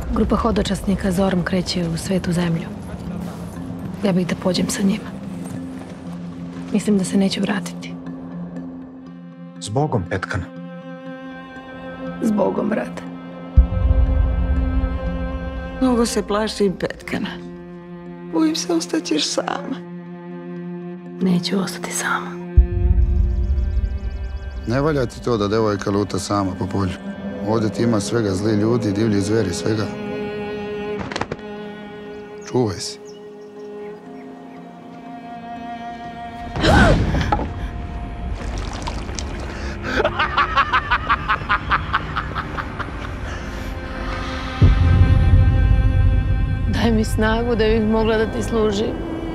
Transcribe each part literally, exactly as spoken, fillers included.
Grupa hodočasnika zorom kreće u svetu zemlju. Ja bih da pođem sa njima. Mislim da se neću vratiti. S Bogom, Petkana. S Bogom, brate. Mnogo se plašim, Petkana. Bojim se ostaćeš sama. Neću ostati sama. Ne valja ti to da devojka luta sama po polju. Ovdje ti ima svega, zli ljudi, divlji zveri, svega. Čuvaj se. Daj mi snagu da bih mogla da ti služim.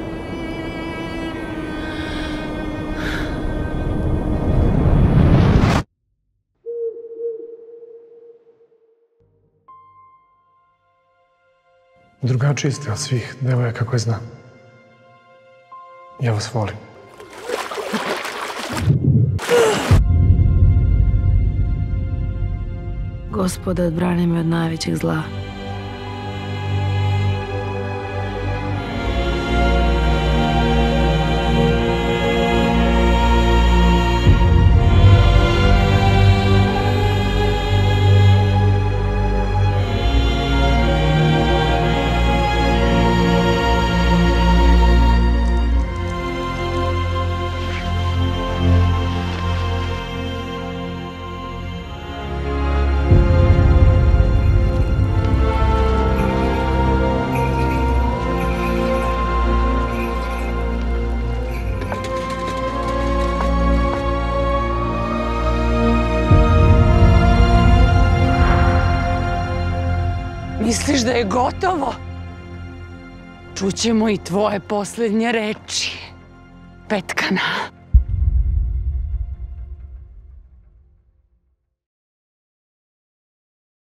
Drugačiji ste od svih devojaka koje znam. Ja vas volim. Gospode, odbrani me od najvećeg zla. Misliš da je gotovo? Čućemo i tvoje posljednje reči, Petkana.